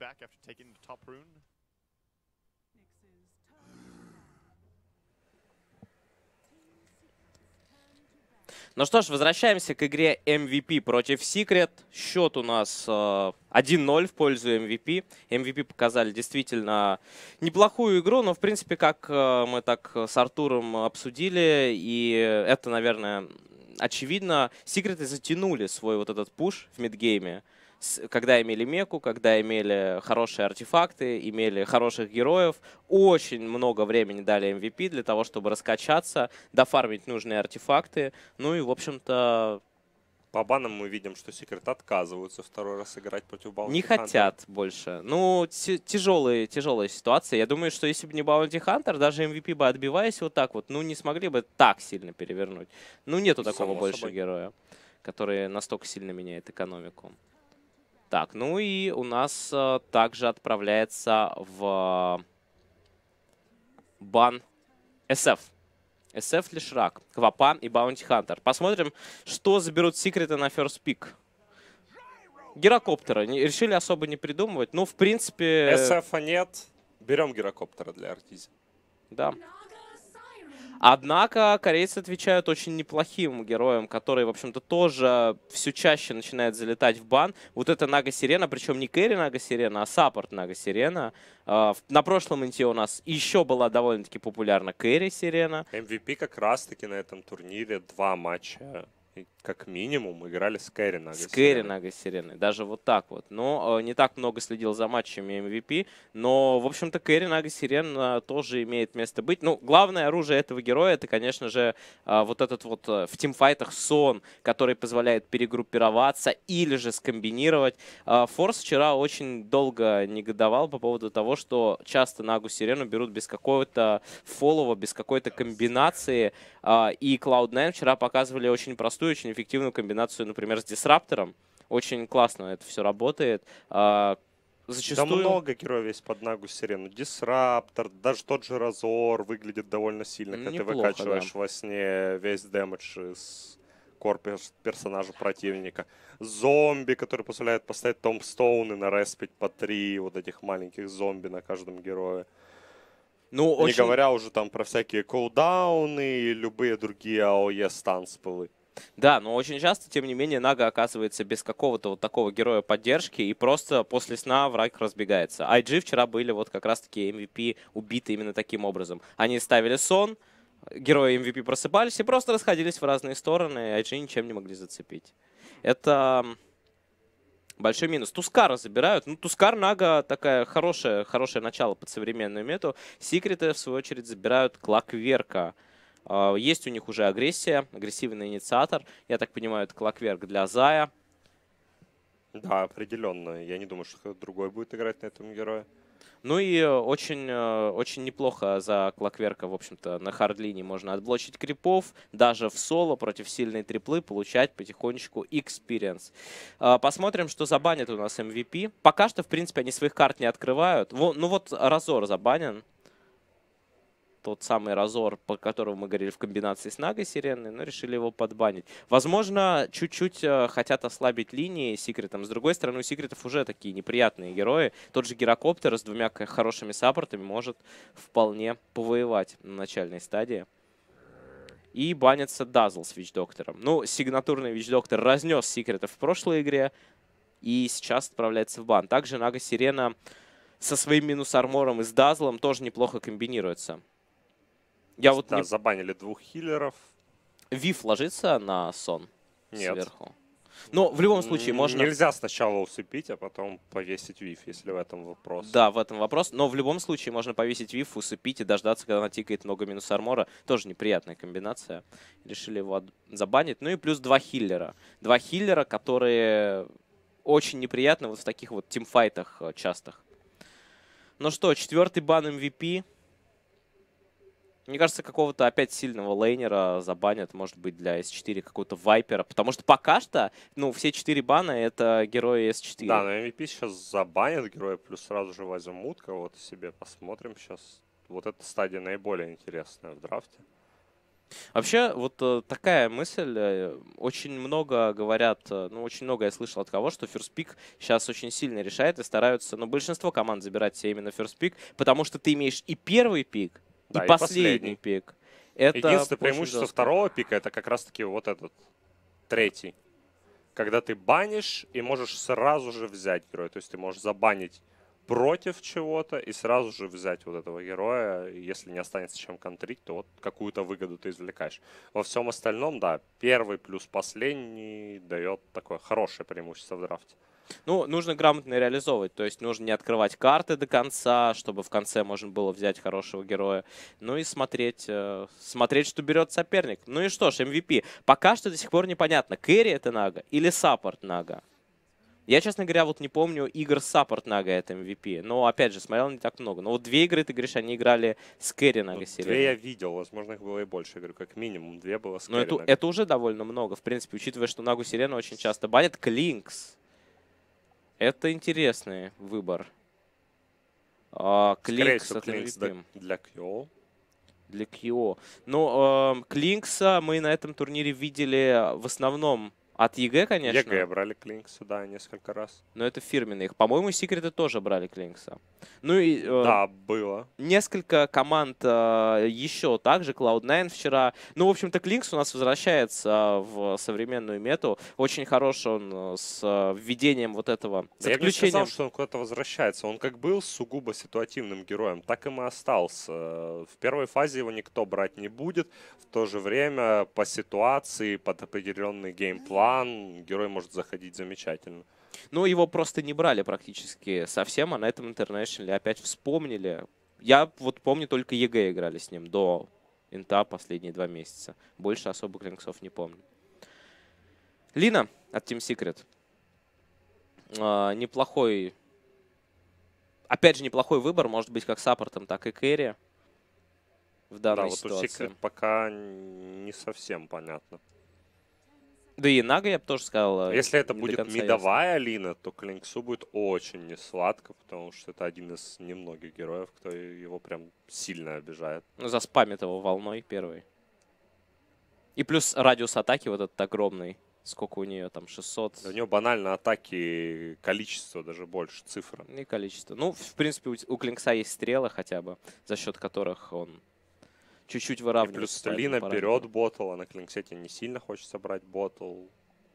Ну что ж, возвращаемся к игре MVP против Secret. Счет у нас 1-0 в пользу MVP. MVP показали действительно неплохую игру, но в принципе, как мы так с Артуром обсудили, и это, наверное, очевидно, Секреты затянули свой вот этот пуш в мидгейме. Когда имели меку, когда имели хорошие артефакты, имели хороших героев. Очень много времени дали MVP для того, чтобы раскачаться, дофармить нужные артефакты. Ну и, в общем-то... По банам мы видим, что Секрет отказываются второй раз играть против Bounty Hunter. Не хотят больше. Ну, тяжелая ситуация. Я думаю, что если бы не Bounty Hunter, даже MVP бы, отбиваясь вот так вот, ну, не смогли бы так сильно перевернуть. Ну, нету такого больше героя, который настолько сильно меняет экономику. Так, ну и у нас также отправляется в бан SF. SF Лишрак, Квапа и Баунти Хантер. Посмотрим, что заберут Секреты на first pick. Гирокоптера. Решили особо не придумывать. Ну, в принципе... SF нет. Берем гирокоптера для Артизи. Да. Однако корейцы отвечают очень неплохим героям, которые, в общем-то, тоже все чаще начинают залетать в бан. Вот это Нага Сирена, причем не кэрри Нага Сирена, а саппорт Нага Сирена. На прошлом инте у нас еще была довольно-таки популярна кэрри Сирена. MVP как раз-таки на этом турнире 2 матча. Как минимум играли с кэрри Нага Сиреной. С кэрри Нага Сиреной, даже вот так вот. Но не так много следил за матчами MVP, но, в общем-то, кэрри Нага Сирена тоже имеет место быть. Ну, главное оружие этого героя, это, конечно же, вот этот вот в тимфайтах сон, который позволяет перегруппироваться или же скомбинировать. Форс вчера очень долго негодовал по поводу того, что часто Нагу Сирену берут без какого-то фоллова, без какой-то комбинации. И Cloud9 вчера показывали очень простую, очень эффективную комбинацию, например, с Дисраптором. Очень классно это все работает. Зачастую... Да много героев есть под Нагу Сирену. Дисраптор, даже тот же Разор выглядит довольно сильно, когда ты выкачиваешь во сне весь дэмэдж из персонажа противника. Зомби, который позволяет поставить томстоуны, нареспить по 3 вот этих маленьких зомби на каждом герое. Ну, не говоря уже там про всякие кулдауны и любые другие АОЕ станспылы. Да, но очень часто, тем не менее, Нага оказывается без какого-то вот такого героя поддержки, и просто после сна враг разбегается. IG вчера были вот как раз-таки MVP убиты именно таким образом. Они ставили сон, герои MVP просыпались и просто расходились в разные стороны, и IG ничем не могли зацепить. Это... большой минус. Тускара забирают. Ну, Тускар, Нага такая хорошее начало под современную мету. Секреты, в свою очередь, забирают Клакверка. Есть у них уже агрессия, агрессивный инициатор. Я так понимаю, это Клакверк для Зая. Да, определенно. Я не думаю, что кто-то другой будет играть на этом герое. Ну и очень неплохо за Клакверка, в общем-то, на хардлине можно отблочить крипов, даже в соло против сильной триплы получать потихонечку experience. Посмотрим, что забанят у нас MVP. Пока что, в принципе, они своих карт не открывают. Ну вот Разор забанен. Тот самый Разор, по которому мы говорили в комбинации с Нагой Сиреной, но решили его подбанить. Возможно, чуть-чуть хотят ослабить линии Секретом. С другой стороны, у Секретов уже такие неприятные герои. Тот же Гирокоптер с 2 хорошими саппортами может вполне повоевать на начальной стадии. И банится Дазл с Вич-Доктором. Ну, сигнатурный Вич-Доктор разнес Секретов в прошлой игре и сейчас отправляется в бан. Также Нага Сирена со своим минус-армором и с Дазлом тоже неплохо комбинируется. Забанили 2 хиллеров. Вив ложится на сон? Нет. Сверху? Но в любом случае можно... Нельзя сначала усыпить, а потом повесить Вив, если в этом вопрос. Да, в этом вопрос. Но в любом случае можно повесить Вив, усыпить и дождаться, когда натикает много минус армора. Тоже неприятная комбинация. Решили его забанить. Ну и плюс 2 хиллера. 2 хиллера, которые очень неприятны вот в таких вот тимфайтах частых. Ну что, 4-й бан MVP. Мне кажется, какого-то опять сильного лейнера забанят, может быть, для S4 какого-то вайпера. Потому что пока что, ну, все 4 бана — это герои S4. Да, на MVP сейчас забанят героя, плюс сразу же возьмут кого-то себе. Посмотрим сейчас. Вот эта стадия наиболее интересная в драфте. Вообще, вот такая мысль, очень много говорят, ну, очень много я слышал от кого, что First Pick сейчас очень сильно решает и стараются, ну, большинство команд забирать себе именно First Pick, потому что ты имеешь и первый пик, и Да, и последний последний. пик. Это Единственное очень преимущество жестко. второго пика — это как раз-таки вот этот, третий. Когда ты банишь и можешь сразу же взять героя. То есть ты можешь забанить против чего-то и сразу же взять вот этого героя. И если не останется чем контрить, то вот какую-то выгоду ты извлекаешь. Во всем остальном, да, первый плюс последний дает такое хорошее преимущество в драфте. Ну, нужно грамотно реализовывать, то есть нужно не открывать карты до конца, чтобы в конце можно было взять хорошего героя, ну и смотреть, смотреть, что берет соперник. Ну и что ж, MVP. Пока что до сих пор непонятно, кэрри это Нага или саппорт Нага. Я, честно говоря, вот не помню игр с саппорт Нага это MVP, но, опять же, смотрел не так много. Но вот 2 игры, ты говоришь, они играли с кэрри Нага Ну, Селена. 2 я видел, возможно, их было и больше. Я говорю, как минимум 2 было с Но кэрри Нага. это уже довольно много, в принципе, учитывая, что Нагу Селена очень часто банят. Клинкс. Это интересный выбор. Клинкс от Клинкс MVP. для Кьо. Для Кьо. Ну, Клинкса мы на этом турнире видели в основном от ЕГЭ, конечно. ЕГЭ брали Клинкса, да, несколько раз. Но это фирменные. По-моему, Секреты тоже брали Клинкса. Ну и да, было. несколько команд еще также. Cloud9 вчера. Ну, в общем-то, Клинкс у нас возвращается в современную мету. Очень хорош он с введением вот этого. С Я бы не отключением. сказал, что он куда-то возвращается. Он как был сугубо ситуативным героем, так им и остался. В первой фазе его никто брать не будет. В то же время по ситуации, под определенный геймплан герой может заходить замечательно. Ну, его просто не брали практически совсем, а на этом интернешнле опять вспомнили. Я вот помню, только ЕГЭ играли с ним до инта последние 2 месяца. Больше особо Клинксов не помню. Лина от Team Secret. Неплохой... Опять же, неплохой выбор, может быть, как саппортом, так и кэрри в данной вот ситуации. у Secret пока не совсем понятно. Да и Нага, я бы тоже сказал. Если это будет мидовая Лина, то Клинксу будет очень несладко, потому что это один из немногих героев, кто его прям сильно обижает. Ну, заспамит его волной первой. И плюс радиус атаки вот этот огромный. Сколько у нее там, 600? У нее банально атаки количество даже больше, цифра. И количество. Ну, в принципе, у Клинкса есть стрелы хотя бы, за счет которых он чуть-чуть выравнивает. И плюс Лина берет ботл, а на Клинксе тебе не сильно хочется брать ботл.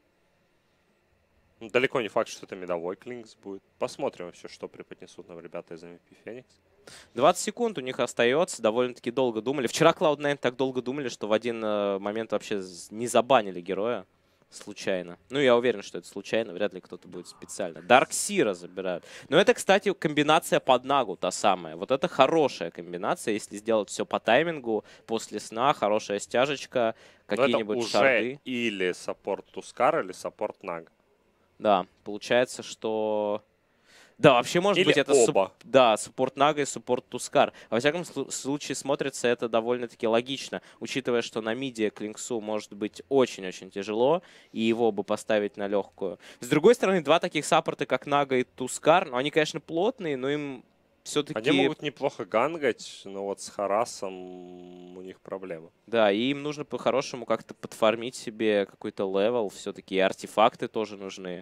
Ну, далеко не факт, что это медовой Клинкс будет. Посмотрим вообще, что преподнесут нам ребята из MVP Феникс. 20 секунд у них остается, довольно-таки долго думали. Вчера Cloud9 так долго думали, что в один момент вообще не забанили героя. Случайно. Ну, я уверен, что это случайно. Вряд ли кто-то будет специально. Дарксира забирают. Но это, кстати, комбинация под Нагу та самая. Вот это хорошая комбинация, если сделать все по таймингу. После сна, хорошая стяжечка, какие-нибудь шарды. Или саппорт Тускар, или саппорт Наг. Да, получается, что... Да, вообще, может быть, это суппорт Нага и суппорт Тускар. Во всяком случае, смотрится это довольно-таки логично, учитывая, что на миде Клинксу может быть очень-очень тяжело, и его бы поставить на легкую. С другой стороны, 2 таких саппорта, как Нага и Тускар, ну, они, конечно, плотные, но им все-таки... Они могут неплохо гангать, но вот с Харасом у них проблемы. Да, и им нужно по-хорошему как-то подфармить себе какой-то левел, все-таки и артефакты тоже нужны.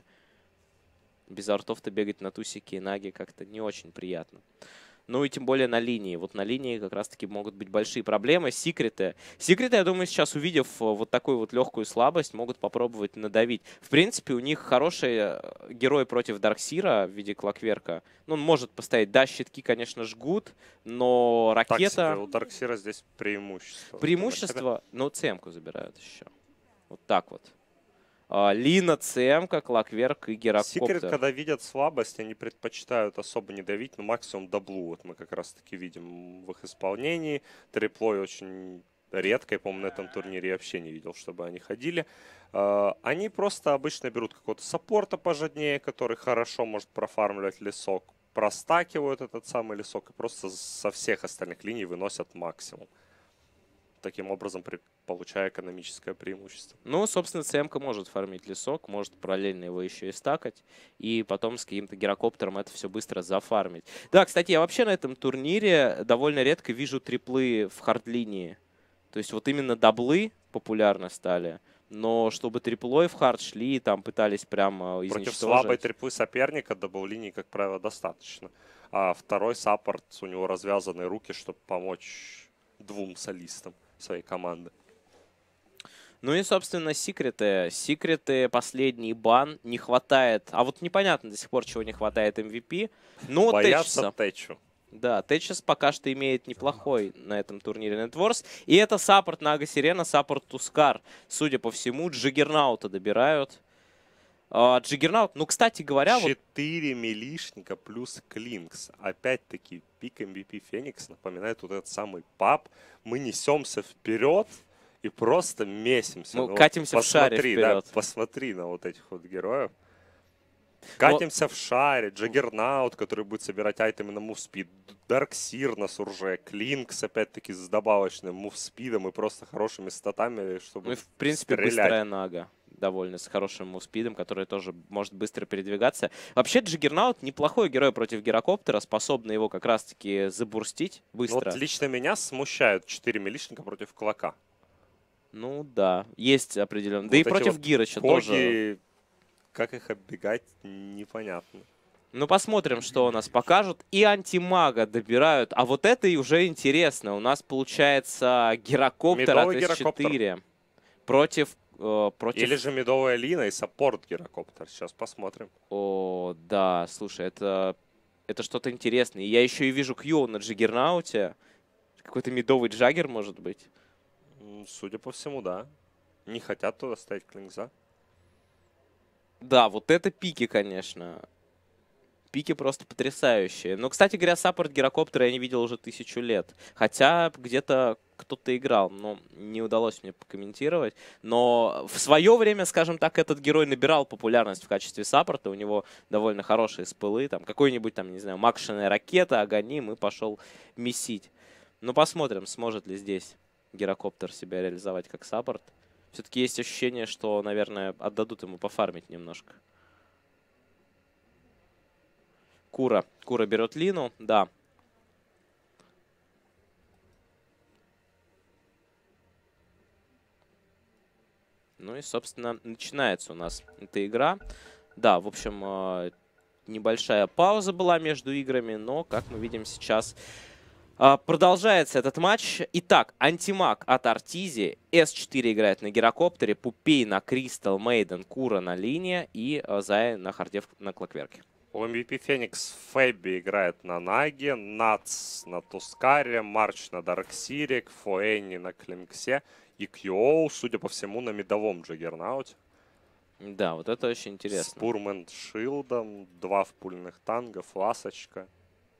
Без артов-то бегать на тусике и наги как-то не очень приятно. Ну и тем более на линии. Вот на линии как раз-таки могут быть большие проблемы. Секреты, я думаю, сейчас, увидев вот такую вот легкую слабость, могут попробовать надавить. В принципе, у них хороший герой против Дарксира в виде Клокверка. Ну, он может поставить. Да, щитки, конечно, жгут, но ракета... Так себе, у Дарксира здесь преимущество. Преимущество, но ЦМ-ку забирают еще. Вот так вот. Лина, ЦМ, Клокверк и Герокоптер. Секрет, когда видят слабость, они предпочитают особо не давить, но максимум даблу. Вот мы как раз-таки видим в их исполнении. Триплой очень редко, я, по-моему, на этом турнире я вообще не видел, чтобы они ходили. Они просто обычно берут какого-то саппорта пожаднее, который хорошо может профармливать лесок, простакивают этот самый лесок и просто со всех остальных линий выносят максимум. Таким образом, получая экономическое преимущество. Ну, собственно, ЦМ-ка может фармить лесок, может параллельно его еще и стакать, и потом с каким-то гирокоптером это все быстро зафармить. Да, кстати, я вообще на этом турнире довольно редко вижу триплы в хард-линии. То То есть вот именно даблы популярны стали. Но чтобы триплой в хард шли, там пытались прямо изничтожить. Против слабой триплы соперника дабл-линии, как правило, достаточно. А второй саппорт, у него развязаны руки, чтобы помочь двум солистам своей команды. Ну и, собственно, секреты. Секреты, последний бан. Не хватает. А вот непонятно до сих пор, чего не хватает MVP. Но боятся Тэчу. Да, Тэтчес пока что имеет неплохой на этом турнире нетворс. И это саппорт Нага Сирена, саппорт Тускар. Судя по всему, Джиггернаута добирают. Джиггернаут, ну, кстати говоря... 4 милишника плюс Клинкс. Опять-таки, пик MVP Феникс напоминает вот этот самый паб. Мы несемся вперед и просто месимся. Мы катимся в шаре вперед. Да, посмотри на вот этих вот героев. Катимся в шаре, Джаггернаут, который будет собирать айтемы на мувспид, Дарксир на сурже, Клинкс, опять-таки, с добавочным мувспидом и просто хорошими статами, чтобы ну и, в принципе, стрелять. Быстрая Нага, довольно, с хорошим мувспидом, который тоже может быстро передвигаться. Вообще, Джаггернаут неплохой герой против Гирокоптера, способный его как раз-таки забурстить быстро. Ну, вот лично меня смущают 4 милишника против Клока. Ну да, есть определенно. Вот да и против вот Гирыча тоже. Как их оббегать, непонятно. Ну, посмотрим, что у нас покажут. И антимага добирают. А вот это и уже интересно. У нас получается Гирокоптер от S4 против... Или же медовая Лина и саппорт Гирокоптер. Сейчас посмотрим. О, да, слушай, это что-то интересное. Я еще и вижу Кью на Джиггернауте. Какой-то медовый Джаггер, может быть. Судя по всему, да. Не хотят туда ставить Клинкса. Да, вот это пики, конечно. Пики просто потрясающие. Но, кстати говоря, саппорт Гирокоптера я не видел уже 1000 лет. Хотя где-то кто-то играл, но не удалось мне покомментировать. Но в свое время, скажем так, этот герой набирал популярность в качестве саппорта. У него довольно хорошие спылы. Там какой-нибудь, там, не знаю, Макшиная ракета, Аганим и пошел месить. Ну, посмотрим, сможет ли здесь Гирокоптер себя реализовать как саппорт. Все-таки есть ощущение, что, наверное, отдадут ему пофармить немножко. Кура. Кура берет Лину, да. Ну и, собственно, начинается у нас эта игра. Да, в общем, небольшая пауза была между играми, но, как мы видим сейчас... Продолжается этот матч. Итак, антимаг от Артизи. С4 играет на Гирокоптере. Пупей на Кристал, Мейден, Кура на линии. И Зай на харде на Клокверке. У MVP Феникс Фэбби играет на Наге. Нац на Тускаре. Марч на Дарксире. Фуэнни на Клинксе. И Кьюоу, судя по всему, на медовом Джаггернауте. Да, вот это очень интересно. С Пурмент Шилдом. 2 впульных танга. Фласочка.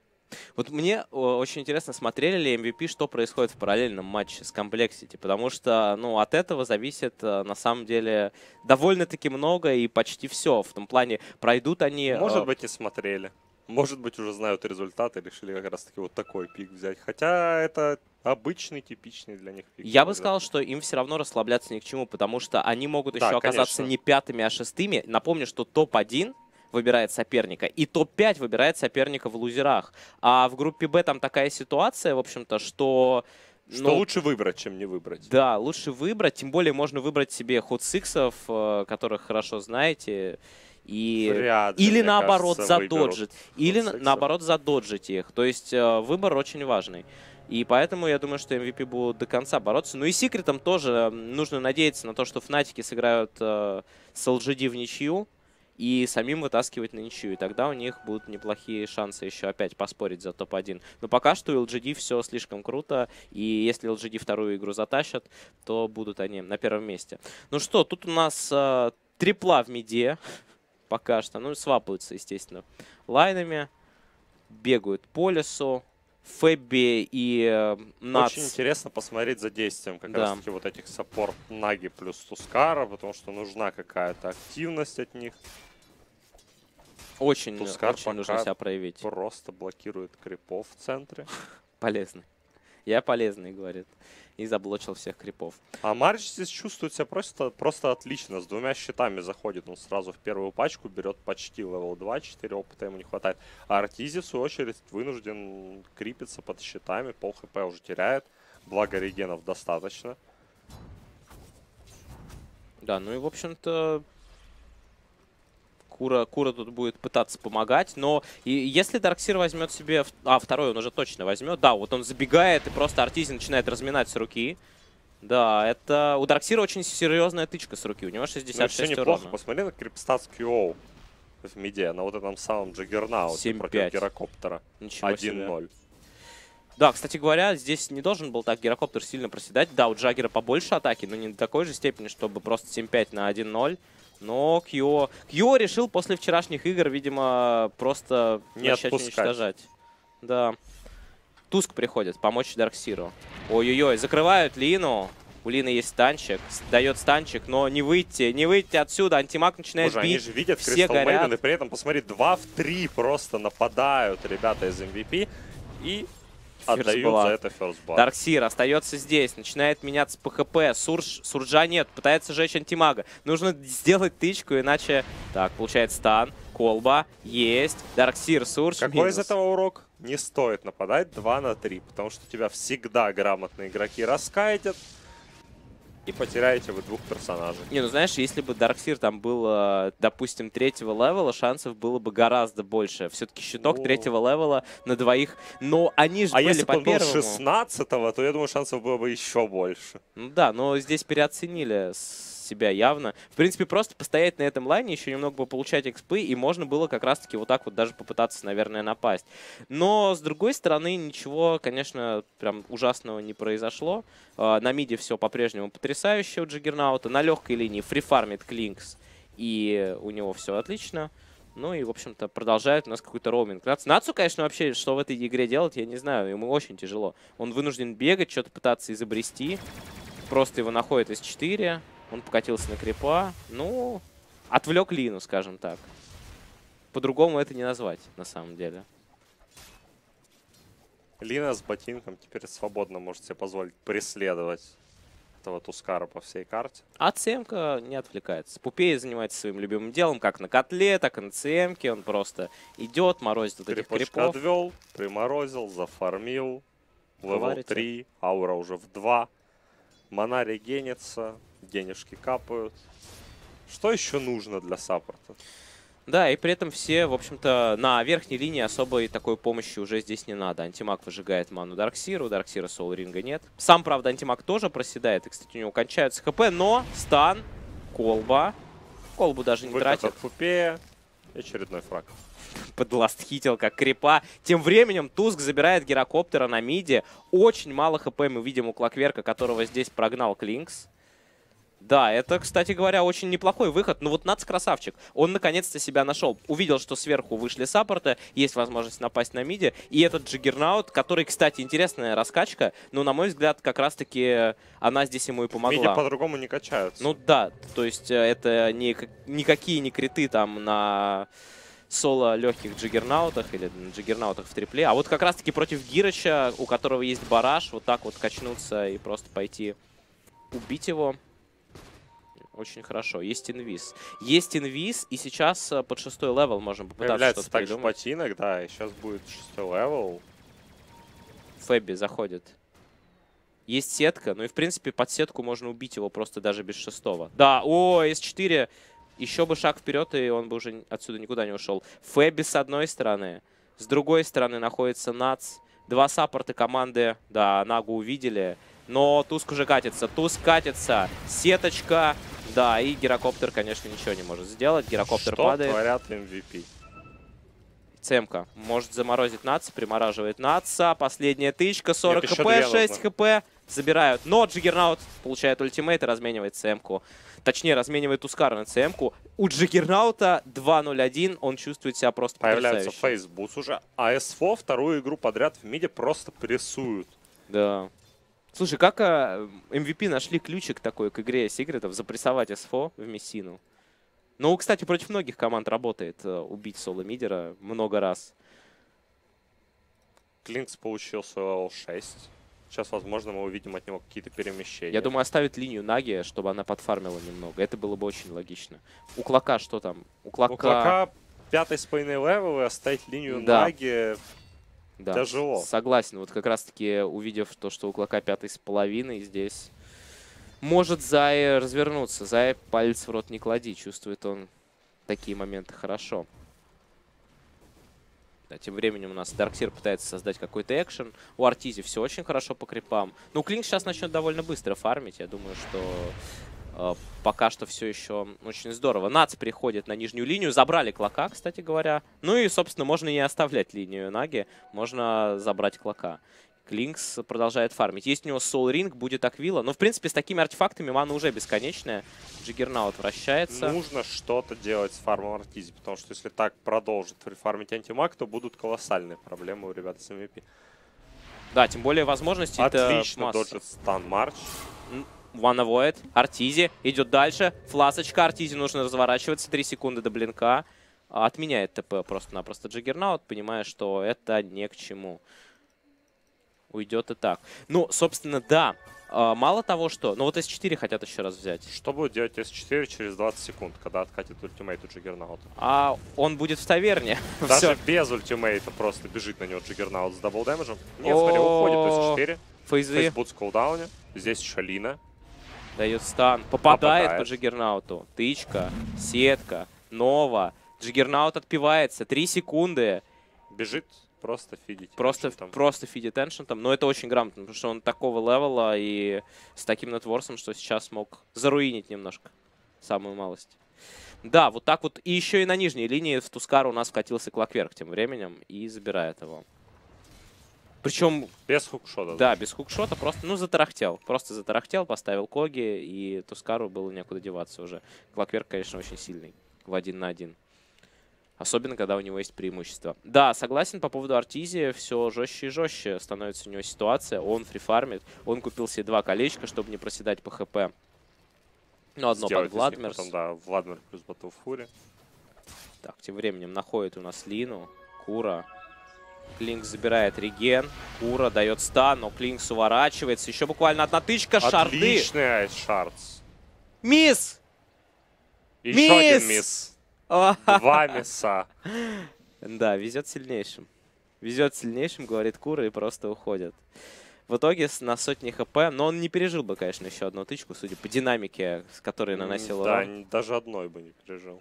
Вот мне очень интересно, смотрели ли MVP, что происходит в параллельном матче с Complexity, потому что, ну, от этого зависит, на самом деле, довольно-таки много и почти все. В том плане, пройдут они... Может быть, и смотрели. Может быть, уже знают результаты, решили как раз-таки вот такой пик взять. Хотя это обычный, типичный для них пик. Я бы сказал, что им все равно расслабляться ни к чему, потому что они могут еще оказаться не 5-ми, а 6-ми. Напомню, что топ-1 выбирает соперника, и топ-5 выбирает соперника в лузерах. А в группе Б там такая ситуация, в общем-то, что... Что лучше выбрать, чем не выбрать. Да, лучше выбрать, тем более можно выбрать себе хот-сиксов, которых хорошо знаете, и... или наоборот задоджить, или наоборот задоджить их. То есть выбор очень важный. И поэтому я думаю, что MVP будут до конца бороться. Ну и секретом тоже нужно надеяться на то, что Фнатики сыграют с LGD в ничью, и самим вытаскивать на ничью. И тогда у них будут неплохие шансы еще опять поспорить за топ-1. Но пока что у LGD все слишком круто. И если LGD вторую игру затащат, то будут они на первом месте. Ну что, тут у нас трипла в миде. Пока что. Ну, свапаются, естественно, лайнами. Бегают по лесу. Фэбби и Нац. Очень интересно посмотреть за действием как раз-таки вот этих саппорт Наги плюс Тускара, потому что нужна какая-то активность от них. Очень нужно себя проявить. Просто блокирует крипов в центре. Полезный. Я полезный, говорит. И заблочил всех крипов. А Марч здесь чувствует себя просто отлично. С 2 щитами заходит. Он сразу в первую пачку берет почти левел 2. 4 опыта ему не хватает. А Артизи, в свою очередь, вынужден крипиться под щитами. Пол хп уже теряет. Благо регенов достаточно. Да, ну и, в общем-то, Кура тут будет пытаться помогать, но и если Дарксир возьмет себе... второй он уже точно возьмет. Да, вот он забегает, и просто Артизи начинает разминать с руки. Да, это... У Дарксира очень серьезная тычка с руки. У него 66 урона. Неплохо. Посмотри на Крипстатс QO в миде, на вот этом самом Джаггернауте против Гирокоптера. 1-0. Да, кстати говоря, здесь не должен был так Гирокоптер сильно проседать. Да, у Джаггера побольше атаки, но не до такой же степени, чтобы просто 7-5 на 1-0. Но Кьо решил после вчерашних игр, видимо, просто начать уничтожать. Да. Туск приходит помочь Дарксиру. Ой-ой-ой, закрывают Лину. У Лины есть станчик. Дает станчик, но не выйти отсюда. Антимаг начинает бить. Они же видят Crystal Maiden, и при этом, посмотри, 2 в 3 просто нападают ребята из MVP. И отдают за это First Blood. Дарксир остается здесь, начинает меняться по ХП. Суржа нет, пытается жечь антимага. Нужно сделать тычку, иначе... Так, получается стан. Колба есть. Дарксир, Сурж. Какой минус. Из этого урок? Не стоит нападать 2 на 3, потому что тебя всегда грамотные игроки раскайтят. И потеряете вы 2 персонажей. Не, ну знаешь, если бы Дарксир там был, допустим, 3-го левела, шансов было бы гораздо больше. Все-таки щиток 3-го левела на двоих. Но они же были по первому. Если бы он был 16-го, то я думаю, шансов было бы еще больше. Ну да, но здесь переоценили себя явно. В принципе, просто постоять на этом лайне, еще немного бы получать экспы, и можно было как раз-таки вот так вот даже попытаться, наверное, напасть. Но, с другой стороны, ничего, конечно, прям ужасного не произошло. На миде все по-прежнему потрясающе у Джаггернаута. На легкой линии фрифармит Клинкс, и у него все отлично. Ну и, в общем-то, продолжает у нас какой-то роуминг. Нацу, конечно, вообще, что в этой игре делать, я не знаю. Ему очень тяжело. Он вынужден бегать, что-то пытаться изобрести. Просто его находит из 4. Он покатился на крипа. Ну, отвлек Лину, скажем так. По-другому это не назвать, на самом деле. Лина с ботинком теперь свободно может себе позволить преследовать этого Тускара по всей карте. А ЦМка не отвлекается. Пупей занимается своим любимым делом, как на котле, так и на ЦМке. Он просто идет, морозит вот этих крипов. Отвел, приморозил, зафармил. Левел 3, аура уже в 2. Мана регенится, денежки капают. Что еще нужно для саппорта? Да, и при этом все, в общем-то, на верхней линии особой такой помощи уже здесь не надо. Антимаг выжигает ману Дарксиру, у Дарксира Соул Ринга нет. Сам, правда, Антимаг тоже проседает, и, кстати, у него кончаются ХП, но стан, колба. Колбу даже не тратит. От Пупея и очередной фраг. Подластхитил как крипа. Тем временем Туск забирает Гирокоптера на миде. Очень мало ХП мы видим у Клокверка, которого здесь прогнал Клинкс. Да, это, кстати говоря, очень неплохой выход. Но вот Нац красавчик. Он наконец-то себя нашел. Увидел, что сверху вышли саппорты, есть возможность напасть на миде. И этот Джаггернаут, который, кстати, интересная раскачка, но, на мой взгляд, как раз-таки она здесь ему и помогла. Миде по-другому не качаются. Ну да, то есть это никакие не криты там на соло легких Джаггернаутах или на Джаггернаутах в трипле. А вот как раз-таки против Гирыча, у которого есть бараж, вот так вот качнуться и просто пойти убить его. Очень хорошо. Есть инвиз. Есть инвиз, и сейчас под 6-й левел можем попытаться что-то придумать. Также ботинок, да, и сейчас будет 6-й левел. Фэбби заходит. Есть сетка, ну и в принципе под сетку можно убить его просто даже без 6-го. Да, о, С4. Еще бы шаг вперед, и он бы уже отсюда никуда не ушел. Фэбби с одной стороны. С другой стороны находится Нац. Два саппорта команды. Да, Нагу увидели. Но Туск уже катится. Туск катится. Сеточка. Да, и Гирокоптер, конечно, ничего не может сделать. Гирокоптер падает. Что творят MVP? Цемка может заморозить Наца, примораживает Наца. Последняя тычка, 40 хп, 6 хп. Забирают. Но Джаггернаут получает ультимейт и разменивает Цемку. Точнее, разменивает Тускара на Цемку. У Джаггернаута 2-0-1. Он чувствует себя просто появляется фейсбус уже. А СФО вторую игру подряд в миде просто прессуют. Да. Слушай, как MVP нашли ключик такой к игре Секретов запрессовать СФО в Мессину? Ну, кстати, против многих команд работает убить соло-мидера много раз. Клинкс получил свой левел 6. Сейчас, возможно, мы увидим от него какие-то перемещения. Я думаю, оставить линию Наги, чтобы она подфармила немного. Это было бы очень логично. У Клока что там? У Клока 5-й спейный левел и оставить линию Наги. Да, тяжело. Согласен. Вот как раз-таки увидев то, что у Клока 5,5, здесь может Зай развернуться. Зай палец в рот не клади. Чувствует он такие моменты хорошо. Да, тем временем у нас Дарксир пытается создать какой-то экшен. У Артизи все очень хорошо по крипам. Ну, Клинк сейчас начнет довольно быстро фармить. Я думаю, что пока что все еще очень здорово. Нац приходит на нижнюю линию. Забрали Клока, кстати говоря. Ну и, собственно, можно не оставлять линию Наги. Можно забрать Клока. Клинкс продолжает фармить. Есть у него Soul Ring, будет Аквила. Но, в принципе, с такими артефактами мана уже бесконечная. Джиггернаут вращается. Нужно что-то делать с фармом Артизи, потому что если так продолжит фармить антимаг, то будут колоссальные проблемы у ребят с MVP. Да, тем более возможности отлично доджит стан Марч. One Avoid. Артизи идет дальше. Фласочка. Артизи нужно разворачиваться. 3 секунды до блинка. Отменяет ТП просто-напросто Джиггернаут, понимая, что это не к чему. Уйдет и так. Ну, собственно, да. Мало того, что... Ну, вот S4 хотят еще раз взять. Что будет делать S4 через 20 секунд, когда откатит ультимейт у Джиггернаута? А он будет в таверне. Даже без ультимейта просто бежит на него Джиггернаут с дабл дэмэджем. Нет, смотри, уходит S4. Фейсбут с кулдауне. Здесь еще Лина. Дает стан. Попадает по Джиггернауту. Тычка, сетка, Нова. Джиггернаут отпивается. 3 секунды. Бежит. Просто фидить. Просто фидит эншентом. Но это очень грамотно, потому что он такого левела и с таким нетворсом, что сейчас мог заруинить немножко. Самую малость. Да, вот так вот. И еще и на нижней линии в Тускару у нас вкатился Клокверк тем временем и забирает его. Причем... Без хукшота. Да, без хукшота. Просто, ну, затарахтел. Просто затарахтел, поставил Коги, и Тускару было некуда деваться уже. Клокверк, конечно, очень сильный. В 1 на 1. Особенно, когда у него есть преимущество. Да, согласен по поводу Артизи. Все жестче и жестче становится у него ситуация. Он фрифармит. Он купил себе 2 колечка, чтобы не проседать по ХП. Ну, одно под Владмерс. Потом, да, Владмер плюс Battle Fury. Так, тем временем находит у нас Лину. Кура. Клинкс забирает реген. Кура дает стан, но Клинкс уворачивается. Еще буквально одна тычка. Шарды. Отличный айс-шардс. Мисс! Еще один мисс. 2 мисса. Да, везет сильнейшим. Везет сильнейшим, говорит Кура, и просто уходит. В итоге на сотни хп, но он не пережил бы, конечно, еще одну тычку, судя по динамике, с которой наносил урон. Да, даже одной бы не пережил.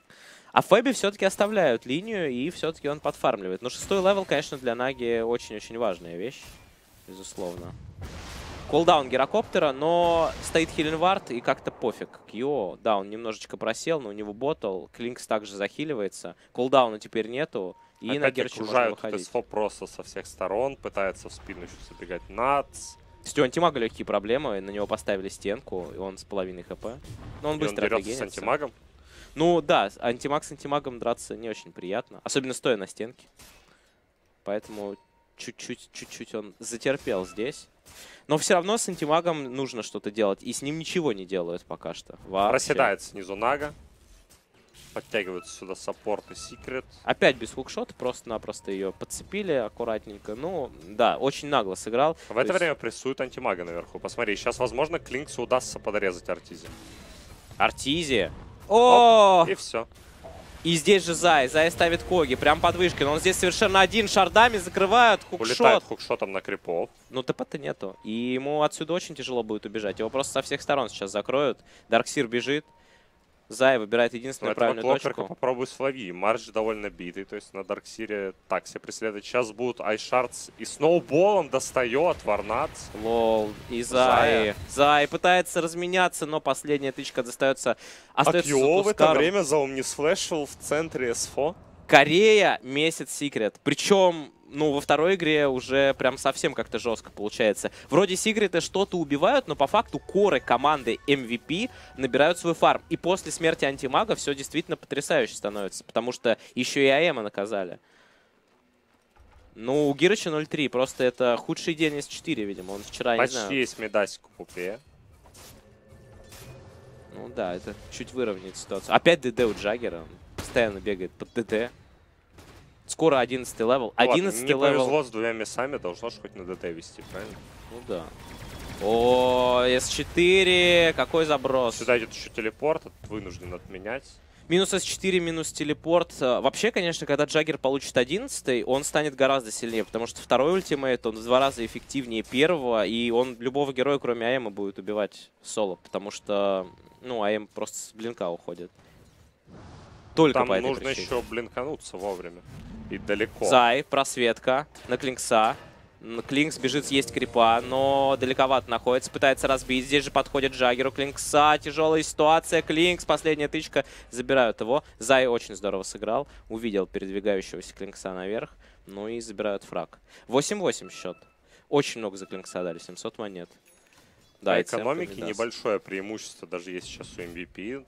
А Фэби все-таки оставляют линию, и все-таки он подфармливает. Но 6-й левел, конечно, для Наги очень-очень важная вещь, безусловно. Кулдаун Гирокоптера, но стоит Хиленвард, и как-то пофиг. Кьо, да, он немножечко просел, но у него ботл. Клинкс также захиливается. Кулдауна теперь нету, и на Герчу можно выходить. СФО просто со всех сторон, пытается в спину еще забегать Нац. То есть у антимага легкие проблемы, на него поставили стенку, и он с половиной хп. Но он быстро отрегенится с антимагом? Ну да, антимаг с антимагом драться не очень приятно, особенно стоя на стенке. Поэтому чуть-чуть он затерпел здесь. Но все равно с антимагом нужно что-то делать. И с ним ничего не делают пока что. Вообще. Проседает снизу Нага. Подтягиваются сюда саппорт и секрет. Опять без хукшота. Просто-напросто ее подцепили аккуратненько. Ну, да, очень нагло сыграл. В это время прессует антимага наверху. Посмотри, сейчас, возможно, Клинксу удастся подрезать Артизи. Артизи. О! И все. И здесь же Зай. Зай ставит Коги прям под вышкой. Но он здесь совершенно один. Шардами закрывают. Хукшот. Улетает хукшотом на крипов. Ну, ТП-то нету. И ему отсюда очень тяжело будет убежать. Его просто со всех сторон сейчас закроют. Дарксир бежит. Зай выбирает единственную правильную точку. Попробуй слови. Марч довольно битый. То есть на Дарксире так себе преследует. Сейчас будут Айшардс. И сноуболом достает Варнац. Лол. И Зай. Зай пытается разменяться, но последняя тычка достается. Остается в это время заумнисфлешил в центре СФО. Корея месяц секрет. Причем, ну, во второй игре уже прям совсем как-то жестко получается. Вроде секреты что-то убивают, но по факту коры команды MVP набирают свой фарм. И после смерти антимага все действительно потрясающе становится, потому что еще и АЭМа наказали. Ну, у Гирыча 0-3. Просто это худший день из 4, видимо. Он вчера, не знаю... Почти есть медасик у Пупе. Ну да, это чуть выровняет ситуацию. Опять ДД у Джаггера. Он постоянно бегает под ДД. Скоро 11-й левел. 11-й левел. Не повезло с 2 мясами, должно же хоть на ДТ вести, правильно? Ну да. О, С4. Какой заброс. Сюда идет еще телепорт, вынужден отменять. Минус С4, минус телепорт. Вообще, конечно, когда Джаггер получит 11-й, он станет гораздо сильнее, потому что второй ультимейт, он в 2 раза эффективнее первого, и он любого героя, кроме АМа, будет убивать соло, потому что, ну, АМ просто с блинка уходит. Только там по этой нужно причине. еще блинкануться вовремя. И далеко. Зай, просветка на Клинкса. Клинкс бежит съесть крипа, но далековато находится, пытается разбить. Здесь же подходит Джаггеру Клинкса. Тяжелая ситуация. Клинкс, последняя тычка. Забирают его. Зай очень здорово сыграл. Увидел передвигающегося Клинкса наверх. Ну и забирают фраг. 8-8 счет. Очень много за Клинкса дали. 700 монет. Да, по экономике небольшое преимущество даже есть сейчас у MVP.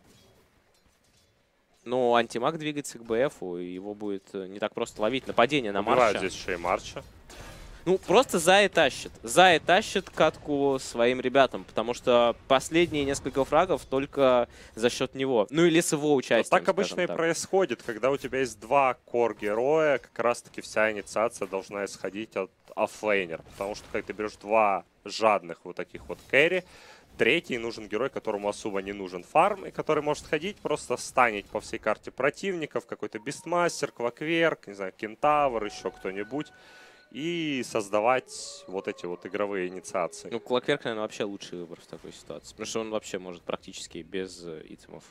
Ну, антимаг двигается к БФу, и его будет не так просто ловить. Нападение на Марча. Здесь еще и Марча. Ну, просто Зай тащит. Зай тащит катку своим ребятам, потому что последние несколько фрагов только за счет него. Ну, или с его участием, так обычно и происходит, когда у тебя есть 2 кор-героя, как раз-таки вся инициация должна исходить от оффлейнера. Потому что, когда ты берешь 2 жадных вот таких вот кэрри, третий нужен герой, которому особо не нужен фарм, и который может ходить, просто станить по всей карте противников, какой-то Бистмастер, Клокверк, не знаю, Кентавр, еще кто-нибудь, и создавать вот эти вот игровые инициации. Ну, Клокверк, наверное, вообще лучший выбор в такой ситуации, потому что он вообще может практически без итемов.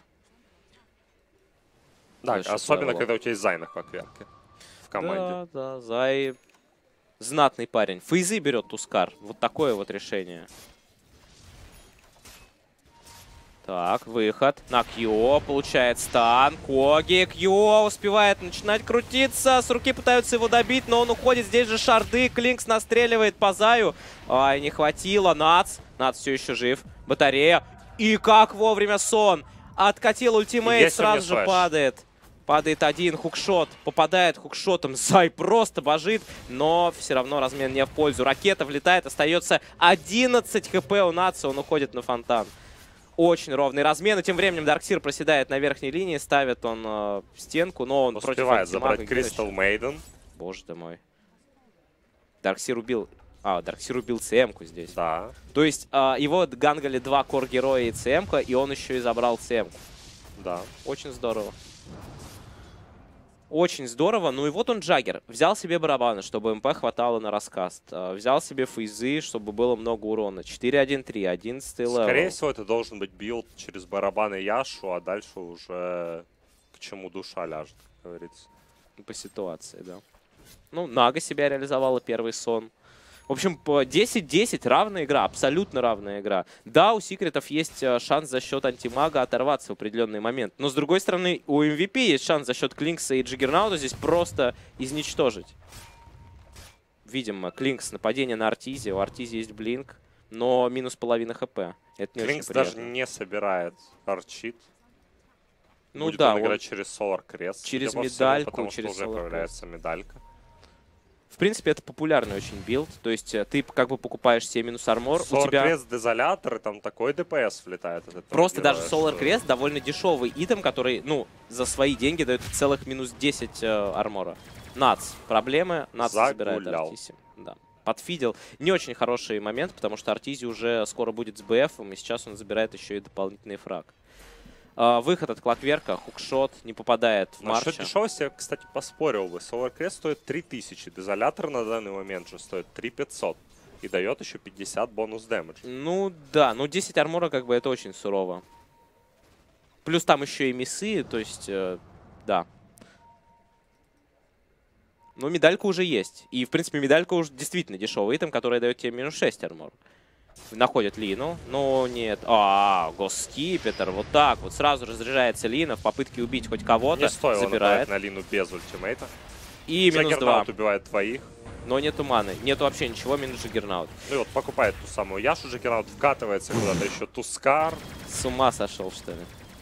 Да, особенно, когда у тебя есть Зай на Клокверке в команде. Да, Зай знатный парень. Фейзы берет Тускар. Вот такое вот решение. Так, выход на Кьо, получает стан, Коги, Кьо успевает начинать крутиться, с руки пытаются его добить, но он уходит, здесь же шарды, Клинкс настреливает по Заю, ай, не хватило, Нац все еще жив, батарея, и как вовремя Сон, откатил ультимейт, сразу же падает один, хукшот, попадает хукшотом, Зай просто божит, но все равно размен не в пользу, ракета влетает, остается 11 хп у Наца, он уходит на фонтан. Очень ровный размен. И тем временем Дарксир проседает на верхней линии. Ставит он стенку, но он успевает забрать Кристал Мейден. Боже ты мой. Дарксир убил... Дарксир убил ЦМ-ку здесь. Да. То есть его гангали 2 кор-героя и ЦМ-ка, и он еще и забрал ЦМ-ку. Да. Очень здорово. Очень здорово. Ну и вот он, Джаггер. Взял себе барабаны, чтобы МП хватало на раскаст. Взял себе фейзы, чтобы было много урона. 4-1-3, 11-й левел. Скорее всего, это должен быть билд через барабаны Яшу, а дальше уже к чему душа ляжет, как говорится. По ситуации, да. Ну, Нага себя реализовала, первый сон. В общем, по 10-10 равная игра, абсолютно равная игра. Да, у секретов есть шанс за счет антимага оторваться в определенный момент. Но, с другой стороны, у MVP есть шанс за счет Клинкса и Джиггернаута здесь просто изничтожить. Видим, Клинкс, нападение на Артизе. У Артизе есть блинк, но минус половина хп. Это не Клинкс очень приятно. даже не собирает арчит. Ну будет да, он играть через Solar Crest. Через медальку, потому через что уже появляется медалька. В принципе, это популярный очень билд. То есть ты как бы покупаешь себе минус армор. Solar у тебя Crest дезолятор, и там такой ДПС влетает. Просто даже Solar Crest довольно дешевый итем, который, ну, за свои деньги дает целых минус 10 армора. Нац. Проблемы. Нац забирает Артизи. Да. Подфидел. Не очень хороший момент, потому что Артизи уже скоро будет с БФом, и сейчас он забирает еще и дополнительный фраг. Выход от Клокверка, хукшот, не попадает в Марча. Насчет дешевости я, кстати, поспорил бы. Solar Crest стоит 3000, дезолятор на данный момент же стоит 3500. И дает еще 50 бонус дэмэдж. Ну да, ну 10 армора как бы это очень сурово. Плюс там еще и миссы, то есть, да. Но медалька уже есть. И, в принципе, медалька уже действительно дешевый итем, который дает тебе минус 6 армора. Находит Лину, но нет. Госскипетр, вот так вот. Сразу разряжается Лина в попытке убить хоть кого-то. Не стоило забирает на Лину без ультимейта. И минус 2. Убивает двоих. Но нету маны, нету вообще ничего, минус Джиггернаут. Ну и вот покупает ту самую Яшу, Джиггернаут вкатывается куда-то еще Тускар. С ума сошел, что ли?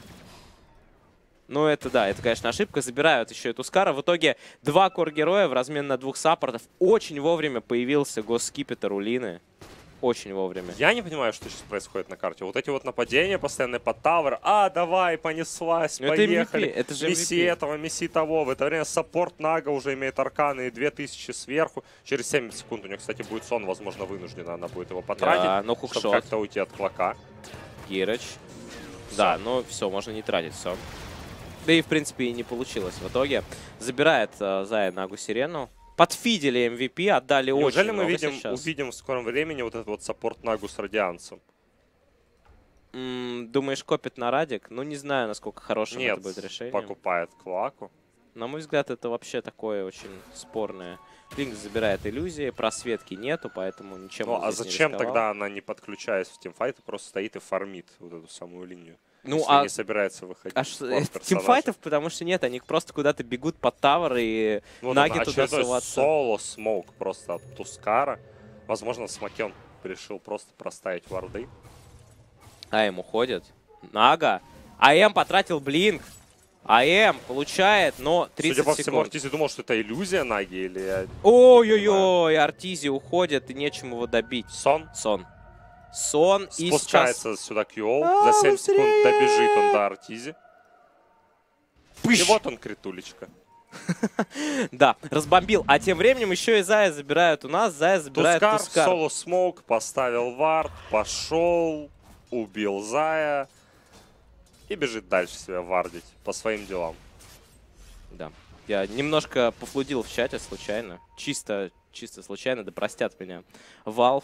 Ну это да, это, конечно, ошибка. Забирают еще и Тускара. В итоге 2 кор-героя в размен на 2 саппортов. Очень вовремя появился Госскипетр у Лины. Очень вовремя. Я не понимаю, что сейчас происходит на карте. Вот эти вот нападения постоянные под тавер. Давай, понеслась, поехали. Это же Месси этого, Месси того. В это время саппорт Нага уже имеет арканы и 2000 сверху. Через 7 секунд у него, кстати, будет сон. Возможно, вынуждена она будет его потратить. Да, но хукшот. Чтобы как-то уйти от Клока. Гирыч. Да, но все, можно не тратить сон. Да и, в принципе, и не получилось в итоге. Забирает Зая Нагу Сирену. Подфидели MVP, отдали Неужели очень мы много сейчас. увидим в скором времени вот этот вот саппорт Нагу с радианцем? Думаешь, копит на Радик? Ну, не знаю, насколько хорошим это будет решение. Покупает Клоаку. На мой взгляд, это вообще такое очень спорное. Клинкс забирает иллюзии, просветки нету, поэтому ничем Ну, а зачем не тогда она, не подключаясь в тимфайт, просто стоит и фармит вот эту самую линию? Ну, если не собирается выходить. Тимфайтов, потому что нет, они просто куда-то бегут под тавер и вот Наги туда суваться. Соло смоук просто от Тускара. Возможно, Смокен решил просто проставить варды. АМ уходит. Нага. АМ потратил блинк. АМ получает, но 30 Судя по всему, секунд. Артизи думал, что это иллюзия Наги или... Ой-ой-ой, Артизи уходит, и нечем его добить. Сон. Сон и спускается сейчас... сюда Кьол. За 7 секунд добежит он до Артизи. Пыщ! И вот он, критулечка. Да, разбомбил. А тем временем еще и Зая забирают у нас. Зая забирает Тускар. Соло смоук, поставил вард, пошел, убил Зая. И бежит дальше себя вардить по своим делам. Да. Я немножко пофлудил в чате случайно. Чисто случайно, да простят меня. Valve.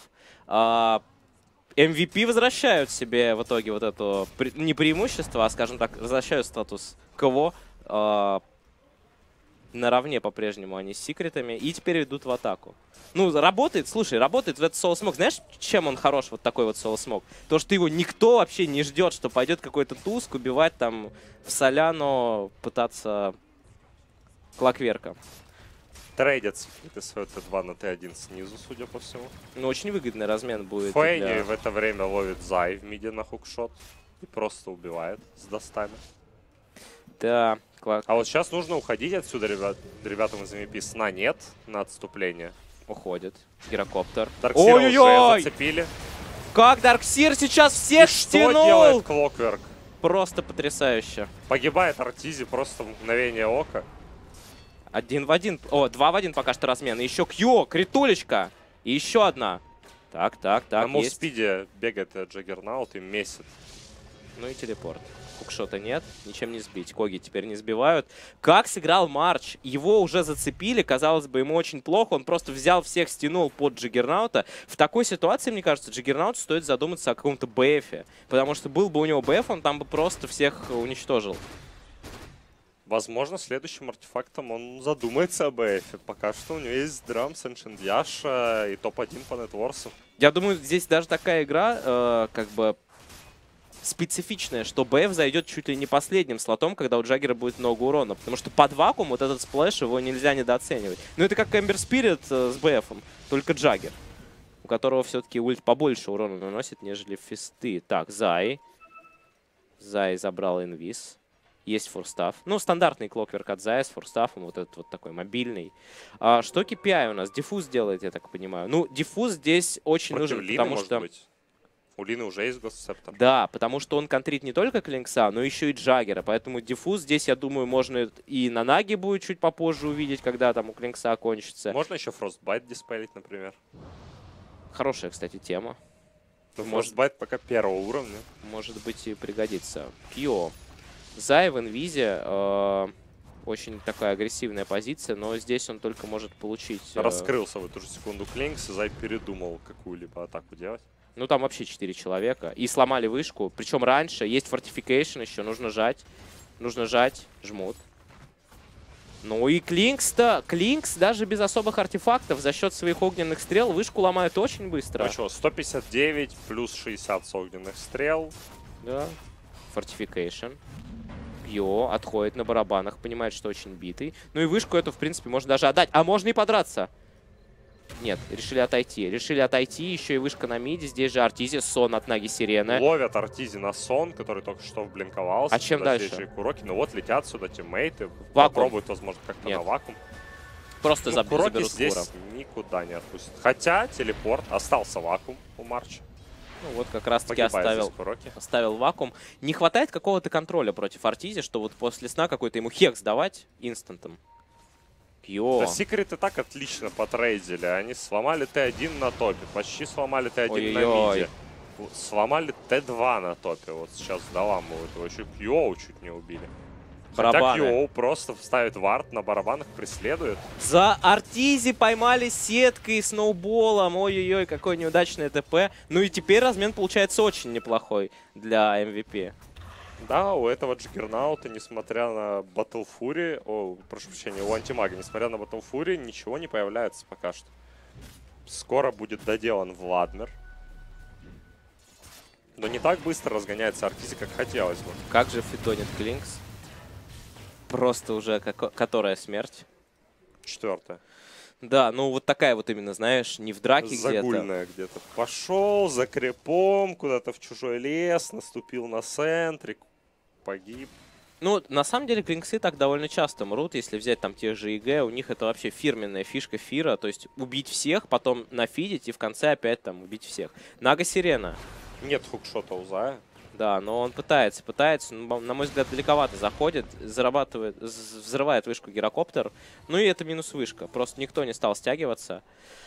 MVP возвращают себе в итоге вот это не преимущество, а, скажем так, возвращают статус КВО. Наравне по-прежнему они с секретами. И теперь идут в атаку. Ну, работает, слушай, работает в этот соло-смок. Знаешь, чем он хорош, вот такой вот соло-смок? То, что его никто вообще не ждет, что пойдет какой-то Туск убивать там в Соляно, пытаться Клокверка. Трейдят секреты свой Т2 на Т1 снизу, судя по всему. Ну, очень выгодный размен будет. Фейни в это время ловит Зай в миде на хукшот и просто убивает с достами. Да. А вот сейчас нужно уходить отсюда, ребятам из MVP. Сна нет на отступление. Уходит. Гирокоптер. Дарксира уже зацепили. Как Дарксир сейчас всех стянул! Что делает Клокверк? Просто потрясающе. Погибает Артизи просто в мгновение ока. 1 в 1. О, 2 в 1 пока что размен. Еще Кьо, критулечка. И еще одна. Так. На мувспиде бегает Джаггернаут и месит. Ну и телепорт. Хукшота нет, ничем не сбить. Коги теперь не сбивают. Как сыграл Марч? Его уже зацепили, казалось бы, ему очень плохо. Он просто взял всех, стянул под Джаггернаута. В такой ситуации, мне кажется, Джаггернауту стоит задуматься о каком-то БФе. Потому что был бы у него БФ, он там бы просто всех уничтожил. Возможно, следующим артефактом он задумается о БФе. Пока что у него есть Drums, Ancient Yasha и топ-1 по нетворсу. Я думаю, здесь даже такая игра, как бы... специфичное, что БФ зайдет чуть ли не последним слотом, когда у Джаггера будет много урона. Потому что под вакуум вот этот сплэш, его нельзя недооценивать. Ну это как Эмбер Спирит с БФом, только Джаггер, у которого все-таки ульт побольше урона наносит, нежели фисты. Так, Зай. Зай забрал инвиз. Есть форстаф. Ну, стандартный клокверк от Зая с форстафом, вот этот вот такой мобильный. Что KPI у нас? Диффуз делает, я так понимаю. Ну, диффуз здесь очень против нужен, Лины, потому что... Быть. У Лины уже есть Госсептор. Да, потому что он контрит не только Клинкса, но еще и Джаггера. Поэтому диффуз здесь, я думаю, можно и на Наге будет чуть попозже увидеть, когда там у Клинкса окончится. Можно еще Frostbite диспелить, например. Хорошая, кстати, тема. Frostbite пока первого уровня. Может быть и пригодится. Кьо. Зай в инвизе. Очень такая агрессивная позиция, но здесь он только может получить... Раскрылся в эту же секунду Клинкс, и Зай передумал какую-либо атаку делать. Ну, там вообще 4 человека. И сломали вышку. Причем раньше. Есть фортификейшн еще. Нужно жать. Жмут. Ну и Клинкс-то. Клинкс даже без особых артефактов за счет своих огненных стрел вышку ломают очень быстро. Ну что, 159 плюс 60 с огненных стрел. Да. Фортификейшн. Йо, отходит на барабанах. Понимает, что очень битый. Ну и вышку эту, в принципе, можно даже отдать. А можно и подраться. Нет, решили отойти. Еще и вышка на миде. Здесь же Артизи, сон от Наги Сирены. Ловят Артизи на сон, который только что вблинковался. А чем дальше? Куроки. Ну вот летят сюда тиммейты. Вакуум. Попробуют, возможно, как-то на вакуум. Просто Куроки заберут здесь Кура. никуда не отпустят. Хотя телепорт. Остался вакуум у Марча. Ну вот как раз-таки оставил вакуум. Не хватает какого-то контроля против Артизи, что вот после сна какой-то ему хекс давать инстантом. Да, секреты так отлично потрейдили. Они сломали Т1 на топе. Почти сломали Т1 на миде. Сломали Т2 на топе. Вот сейчас доламывают его. Еще Кьоу чуть не убили. Барабаны. Хотя Кьюоу просто ставит вард, на барабанах преследует. За Артизи поймали сеткой и сноуболом. Ой-ой-ой, какое неудачное ТП. Ну и теперь размен получается очень неплохой для MVP. Да, у этого Джиггернаута, несмотря на Battle Fury, прошу прощения, у Антимага, несмотря на Battle Fury, ничего не появляется пока что. Скоро будет доделан Владмир. Но не так быстро разгоняется Артизи, как хотелось бы. Как же фитонит Клинкс? Просто уже которая смерть? 4-я. Да, ну вот такая вот именно, знаешь, не в драке где-то. Загульная где-то. Пошел за крипом куда-то в чужой лес, наступил на центре, погиб. Ну, на самом деле, Клинксы так довольно часто мрут. Если взять там тех же ЕГЭ, у них это вообще фирменная фишка Фира. То есть убить всех, потом нафидить и в конце опять там убить всех. Нага Сирена. Нет хукшота у Зая. Да, но он пытается, но, на мой взгляд, далековато заходит, взрывает вышку гирокоптер. Ну и это минус вышка, просто никто не стал стягиваться.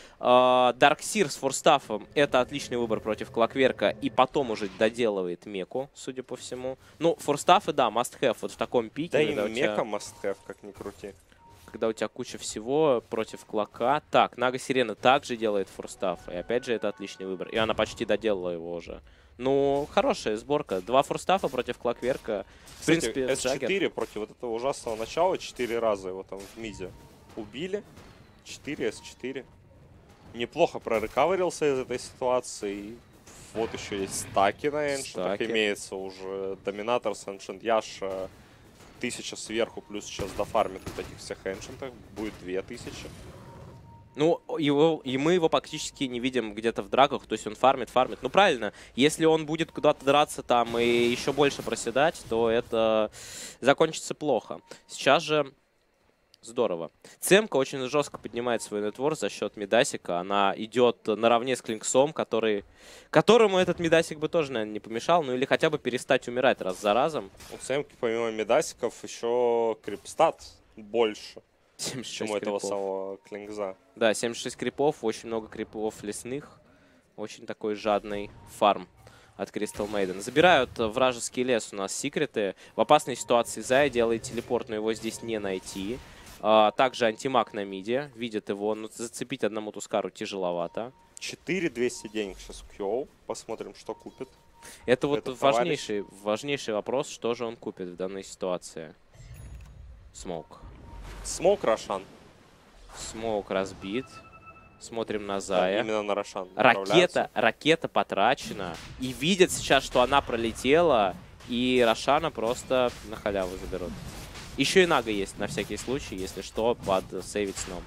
Дарксир с форстафом — это отличный выбор против Клокверка, и потом уже доделывает меку, судя по всему. Ну, форстафы, да, must-have вот в таком пике. Да и мека must-have, как ни крути. Когда у тебя куча всего против Клока. Так, Нага Сирена также делает форстаф, и опять же это отличный выбор. И она почти доделала его уже. Ну, хорошая сборка. 2 форстафа против Клокверка. В принципе, S4 против вот этого ужасного начала 4 раза его там в миде убили. 4 S4. Неплохо прорекаверился из этой ситуации. Вот еще есть стаки на эншентах. Имеется уже Доминатор с Эншент Яша. 1000 сверху, плюс сейчас дофармит вот этих всех эншентах. Будет 2000. Ну, и мы его практически не видим где-то в драках, то есть он фармит. Ну, правильно, если он будет куда-то драться там и еще больше проседать, то это закончится плохо. Сейчас же здорово. Цемка очень жестко поднимает свой нетворк за счет Мидасика. Она идет наравне с Клинксом, которому этот Мидасик бы тоже, наверное, не помешал, ну или хотя бы перестать умирать раз за разом. У Цемки помимо Мидасиков еще крипстат больше. 76 чем у этого самого Клинкза. Да, 76 крипов, очень много крипов лесных. Очень такой жадный фарм от Crystal Maiden. Забирают вражеский лес у нас секреты. В опасной ситуации Зая делает телепорт, но его здесь не найти. Также антимаг на миде. Видит его, но зацепить одному Тускару тяжеловато. 4200 денег сейчас у Кьюоу. Посмотрим, что купит. Это вот важнейший вопрос, что же он купит в данной ситуации. Смоук. Смоук Рошан. Смоук разбит. Смотрим на Зая. Да, именно на Рошан. Ракета потрачена. И видят сейчас, что она пролетела. И Рошана просто на халяву заберут. Еще и Нага есть на всякий случай, если что, под сейвить сном.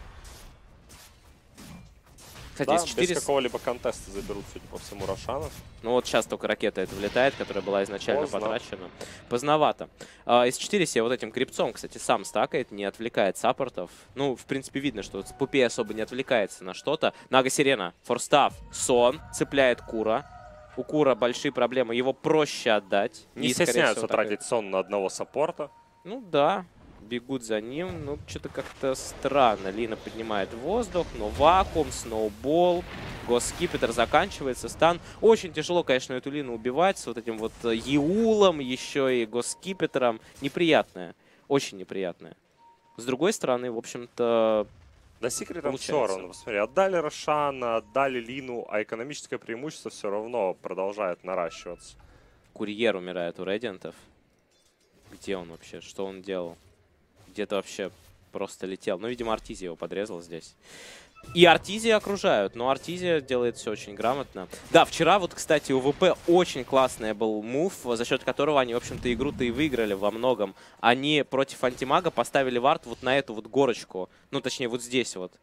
Кстати, да, из 4... без какого-либо контеста заберут, судя по всему, Рошана. Ну вот сейчас только ракета эта влетает, которая была изначально потрачена. Поздновато. Из 4 себе вот этим крипцом, кстати, сам стакает, не отвлекает саппортов. Ну, в принципе, видно, что Пупей особо не отвлекается на что-то. Нага Сирена, форстав, Сон, цепляет Кура. У Кура большие проблемы, его проще отдать. Не стесняются тратить Сон на одного саппорта. Ну да. Бегут за ним. Ну, что-то как-то странно. Лина поднимает воздух, но вакуум, сноубол. Госскипетр заканчивается. Стан. Очень тяжело, конечно, эту Лину убивать с вот этим вот Еулом, еще и Госскипетром. Неприятное. Очень неприятное. С другой стороны, в общем-то, да, секретом все равно. Посмотри, отдали Рошана, отдали Лину, а экономическое преимущество все равно продолжает наращиваться. Курьер умирает у Редиантов. Где он вообще? Что он делал? Где-то вообще просто летел. Ну, видимо, Артизия его подрезал здесь. И Артизия окружают, но Артизия делает все очень грамотно. Да, вчера вот, кстати, у ВП очень классный был мув, за счет которого они, в общем-то, игру-то и выиграли во многом. Они против антимага поставили вард вот на эту вот горочку. Ну, точнее, вот здесь вот.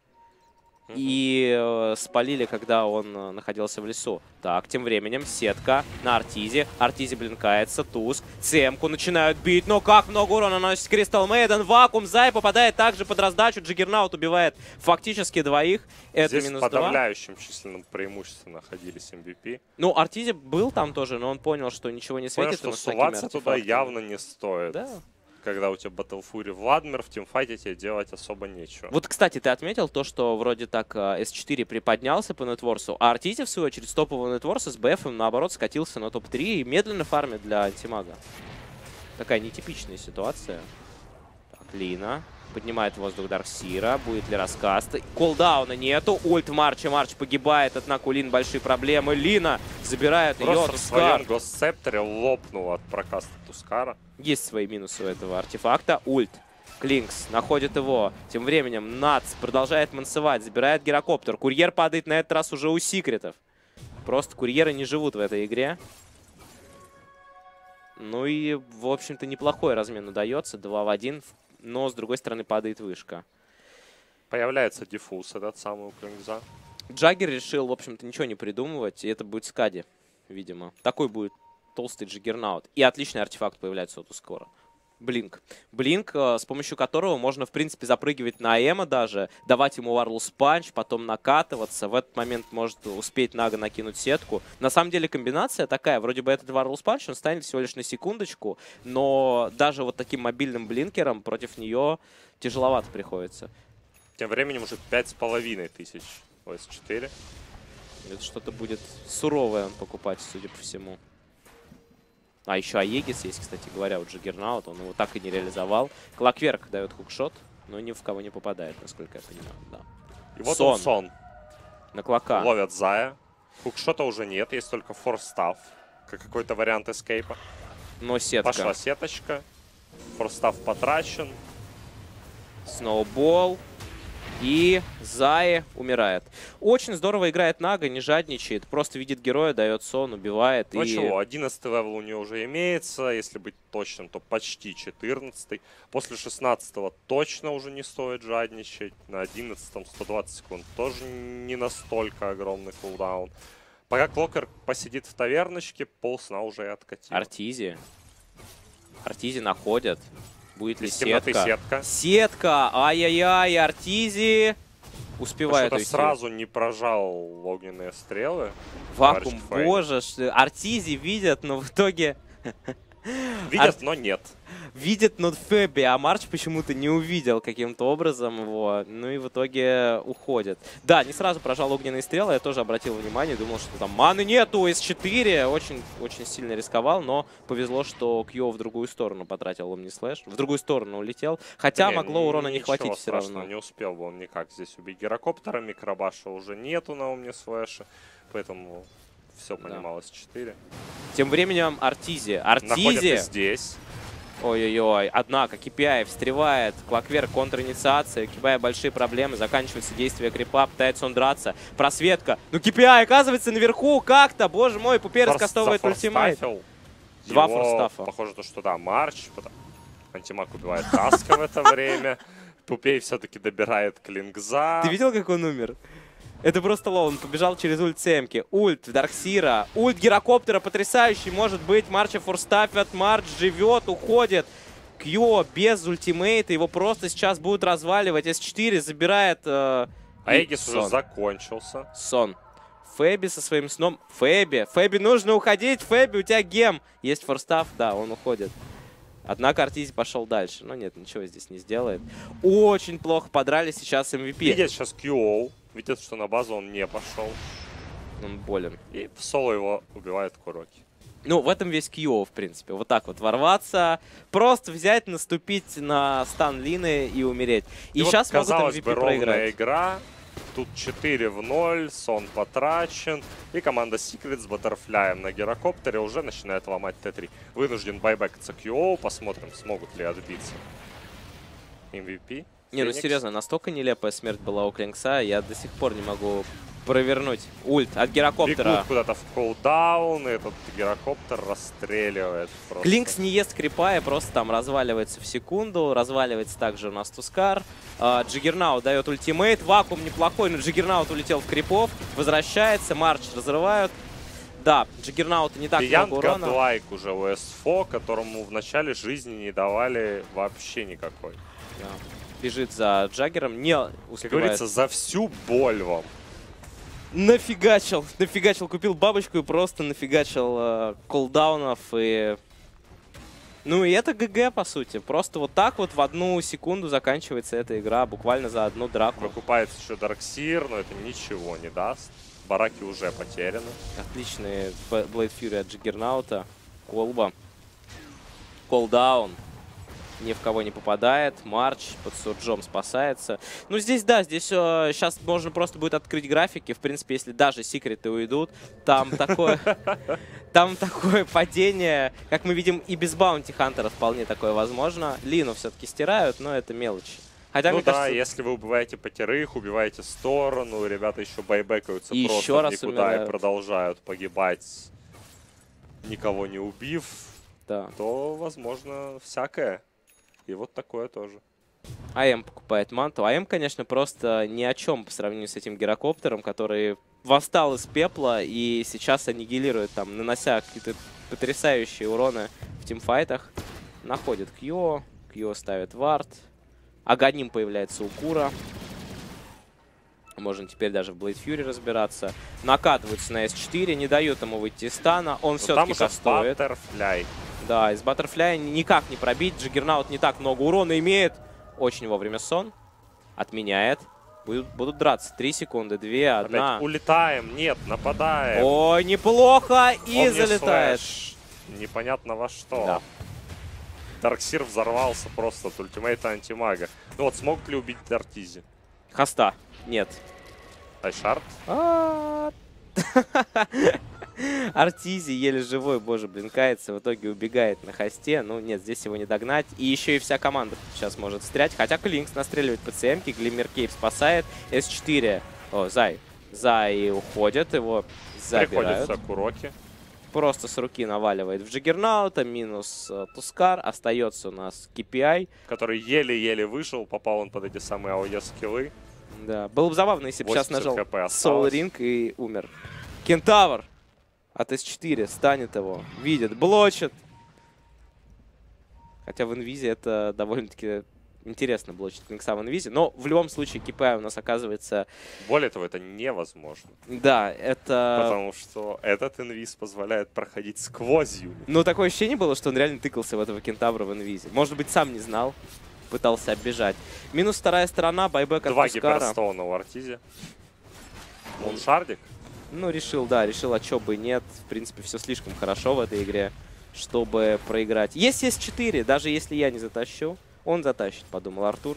И спалили, когда он находился в лесу. Так, тем временем сетка на Артизе. Артизе блинкается, Туск. Цемку начинают бить. Но как много урона наносит Crystal Maiden. Вакуум. Зай попадает также под раздачу. Джиггернаут убивает фактически двоих. Это здесь минус в подавляющем численном преимуществе находились MVP. Ну, Артизе был там тоже, но он понял, что ничего не светит. Понял, что суваться туда явно не стоит. Да. Когда у тебя Battle Fury Владмир, в тимфайте тебе делать особо нечего. Вот, кстати, ты отметил то, что вроде так S4 приподнялся по нетворсу, а Артизи, в свою очередь, с топового нетворса с БФом, наоборот, скатился на топ-3 и медленно фармит для антимага. Такая нетипичная ситуация. Лина. Поднимает в воздух Дарксира. Будет ли раскаст? Колдауна нету. Ульт Марча. Марч погибает. Однако у Лин большие проблемы. Лина забирает ее. Просто в своем Госсептере лопнул от прокаста Тускара. Есть свои минусы у этого артефакта. Ульт. Клинкс находит его. Тем временем Нац продолжает мансовать. Забирает гирокоптер. Курьер падает на этот раз уже у секретов. Просто курьеры не живут в этой игре. Ну и, в общем-то, неплохой размен удается. 2 в 1. Но, с другой стороны, падает вышка. Появляется диффуз, этот самый у Клинкза. Джаггер решил, в общем-то, ничего не придумывать. И это будет Скади, видимо. Такой будет толстый Джаггернаут. И отличный артефакт появляется вот скоро. Блинк. Блинк, с помощью которого можно, в принципе, запрыгивать на Эма даже, давать ему Warless Punch, потом накатываться. В этот момент может успеть Нага накинуть сетку. На самом деле комбинация такая. Вроде бы этот Warless Punch, он станет всего лишь на секундочку, но даже вот таким мобильным блинкером против нее тяжеловато приходится. Тем временем уже 5500 ОС-4. Это что-то будет суровое он покупать, судя по всему. А еще Аегис есть, кстати говоря, у Джаггернаут. Он его так и не реализовал. Клокверк дает хукшот, но ни в кого не попадает, насколько я понимаю. Да. И вот он, Сон. На Клока. Ловят Зая. Хукшота уже нет, есть только форстав. Как какой-то вариант эскейпа. Но сетка. Пошла сеточка. Форстав потрачен. Сноубол. И Зая умирает. Очень здорово играет Нага, не жадничает. Просто видит героя, дает сон, убивает. Ну чего, 11 левел у нее уже имеется. Если быть точным, то почти 14. После 16 точно уже не стоит жадничать. На 11 120 секунд тоже не настолько огромный кулдаун. Пока Клокер посидит в таверночке, полсна уже и откатил. Артизи. Артизи находят. Будет ли сетка? Сетка. Сетка! Ай-яй-яй, Артизи успевает уйти. Сразу не прожал огненные стрелы. Вакуум, боже, Артизи видят, но в итоге... Видят, но нет. Видит, но Феби, а Марч почему-то не увидел каким-то образом его. Ну и в итоге уходит. Да, не сразу прожал огненные стрелы, я тоже обратил внимание, думал, что там маны нету, С4. Очень сильно рисковал, но повезло, что Кьё в другую сторону потратил Омнислэш. В другую сторону улетел, хотя могло урона не хватить все равно. Не успел бы он никак здесь убить гирокоптера, микробаша уже нету на Омнислэше, поэтому... Все понималось, 4. Тем временем Артизи. Находится здесь. Ой-ой-ой. Однако KPI встревает. Клокверк, контр-инициация. KPI большие проблемы. Заканчивается действие крипа. Пытается он драться. Просветка. Ну KPI оказывается наверху как-то. Боже мой, Пупей раскастовывает ультимейт. 2 форстафа. Похоже, что да, Марч. Антимаг убивает Таска в это время. Пупей все-таки добирает Клинкза. Ты видел, как он умер? Это просто лол, он побежал через ульт Семки. Ульт Дарксира, ульт гирокоптера потрясающий, может быть. Марча форстафят, Марч живет, уходит. Кьё без ультимейта, его просто сейчас будут разваливать. С4 забирает... Аегис уже закончился. Сон. Феби со своим сном. Феби, нужно уходить. Феби, у тебя гем. Есть форстаф, да, он уходит. Однако Артизи пошел дальше. Но нет, ничего здесь не сделает. Очень плохо подрали сейчас MVP. Видят сейчас QO. Видят, что на базу он не пошел. Он болен. И в соло его убивает Куроки. Ну, в этом весь Кьё, в принципе. Вот так вот ворваться, просто взять, наступить на стан Лины и умереть. И вот, сейчас могут казалось MVP бы, проиграть. ровная игра. Тут 4 в 0, сон потрачен. И команда Secret с баттерфляем на гирокоптере уже начинает ломать Т3. Вынужден байбекаться Кьё. Посмотрим, смогут ли отбиться. MVP. Не, ну серьезно, настолько нелепая смерть была у Клинкса, я до сих пор не могу провернуть ульт от гирокоптера. Бегут куда-то в кулдаун, и этот гирокоптер расстреливает. Просто. Клинкс не ест крипа и просто там разваливается в секунду. Разваливается также у нас Тускар. Джаггернаут дает ультимейт. Вакуум неплохой, но Джаггернаут улетел в крипов. Возвращается, Марч разрывают. Да, Джаггернауту не так много урона. Годлайк уже у СФО, которому в начале жизни не давали вообще никакой. Да. Бежит за Джаггером, не успевает. Как говорится, за всю боль вам. Нафигачил, купил бабочку и просто нафигачил колдаунов. И... Ну и это ГГ, по сути. Просто вот так вот в 1 секунду заканчивается эта игра, буквально за одну драку. Выкупается еще Дарксир, но это ничего не даст. Бараки уже потеряны. Отличный Blade Fury от Джаггернаута. Колба. Колдаун. ни в кого не попадает. Марч под Сурджом спасается. Ну, здесь, да, здесь сейчас можно просто будет открыть графики. В принципе, если даже секреты уйдут, там такое... Там такое падение, как мы видим, и без Баунти Хантера вполне такое возможно. Лину все-таки стирают, но это мелочи. Хотя, ну мне да, кажется... если вы убиваете пятерых, убиваете сторону, ребята еще байбекаются и просто еще раз никуда умирают. И продолжают погибать, никого не убив, да. то, возможно, всякое. И вот такое тоже. АМ покупает манту. АМ, конечно, просто ни о чем по сравнению с этим гирокоптером, который восстал из пепла и сейчас аннигилирует, там, нанося какие-то потрясающие уроны в тимфайтах. Находит Кьо, Кьо ставит вард. Аганим появляется у Кура. Можно теперь даже в Blade Fury разбираться. Накатываются на S4, не дают ему выйти из стана. Он все-таки кастует. Баттерфляй. Да, из Баттерфляя никак не пробить. Джаггернаут не так много урона имеет. Очень вовремя сон. Отменяет. Будут драться. 3 секунды, 2, 1. Опять улетаем, нет, нападаем. Ой, неплохо. И он залетает. Непонятно во что. Да. Дарксир взорвался просто от ультимейта антимага. Ну вот, смог ли убить Артизи? Хаста. Нет. Айшард? Артизи еле живой, боже, блинкается, в итоге убегает на хосте. Ну нет, здесь его не догнать. И еще и вся команда сейчас может стрять. Хотя Клинкс настреливает по ЦМ-ке, Глиммер Кейв спасает. С4. О, Зай уходит, его забирают. Приходится Куроки. Просто с руки наваливает в Джаггернаута, минус Тускар. Остается у нас KPI. Который еле-еле вышел, попал он под эти самые АОЕ-скиллы. Да, было бы забавно, если бы сейчас нажал Soul Ring и умер. Кентавр от С4 станет его, видит, блочит. Хотя в инвизе это довольно-таки интересно блочить Клинкса в инвизе. Но в любом случае KPI у нас оказывается... Более того, это невозможно. Да, это... Потому что этот инвиз позволяет проходить сквозь юнит. Ну, такое ощущение было, что он реально тыкался в этого Кентавра в инвизе. Может быть, сам не знал. Пытался оббежать. Минус вторая сторона, байбек от Тускара. 2 гиперстоуна у Артизи. Он шардик? Ну, решил, а чё бы нет. В принципе, все слишком хорошо в этой игре, чтобы проиграть. Есть С4, даже если я не затащу, он затащит, подумал Артур.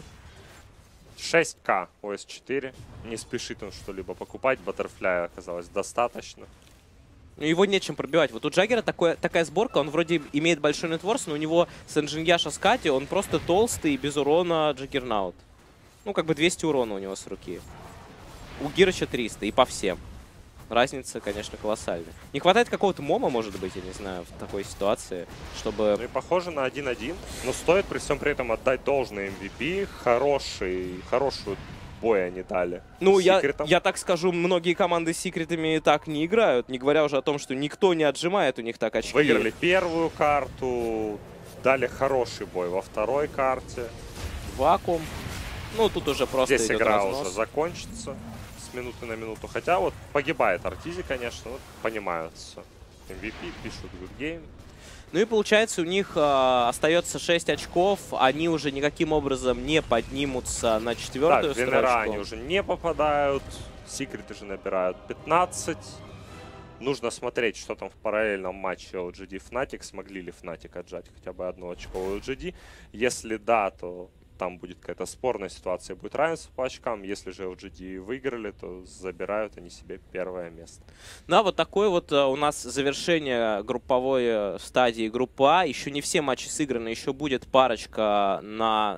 6К у С4. Не спешит он что-либо покупать. Баттерфляя оказалось достаточно. Его нечем пробивать. Вот у Джаггера такая сборка, он вроде имеет большой нетворс, но у него с Энджиньяша Скати он просто толстый и без урона Джаггернаут. Ну, как бы 200 урона у него с руки. У Гирыча 300 и по всем. Разница, конечно, колоссальная. Не хватает какого-то мома, может быть, я не знаю, в такой ситуации, чтобы... Ну и похоже на 1-1, но стоит при всем при этом отдать должное MVP. Хорошую бой они дали. Ну, я так скажу, многие команды с секретами так не играют, не говоря уже о том, что никто не отжимает у них так очки. Выиграли первую карту, дали хороший бой во второй карте. Вакуум. Ну, тут уже просто здесь идет игра разнос. уже закончится с минуты на минуту. Хотя вот погибает Артизи, конечно, вот понимают все. MVP пишут good game. Ну и получается, у них остается 6 очков, они уже никаким образом не поднимутся на 4-ю строчку. Венера они уже не попадают, секреты же набирают 15. Нужно смотреть, что там в параллельном матче LGD Fnatic. Смогли ли Fnatic отжать хотя бы 1 очко у LGD? Если да, то там будет какая-то спорная ситуация, будет равенство по очкам. Если же LGD выиграли, то забирают они себе первое место. Ну а вот такое вот у нас завершение групповой стадии группы А. Еще не все матчи сыграны, еще будет парочка на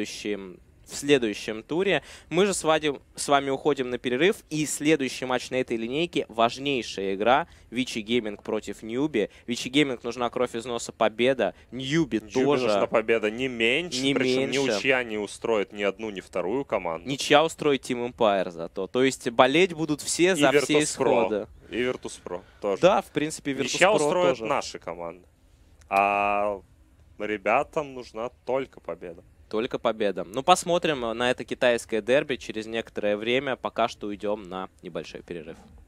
в следующем туре. Мы же с вами уходим на перерыв. И следующий матч на этой линейке — важнейшая игра. Вичи Гейминг против Ньюби. Вичи Гейминг нужна кровь из носа, победа. Ньюби тоже. Нужна победа не меньше. Причем ничья не устроит ни одну, ни вторую команду. Ничья устроит Team Empire зато. То есть болеть будут все за все исходы. И Virtus.pro тоже. Да, в принципе, Virtus.pro ничья устроит тоже. наши команды. А ребятам нужна только победа. Только победа. Ну, посмотрим на это китайское дерби через некоторое время. Пока что уйдем на небольшой перерыв.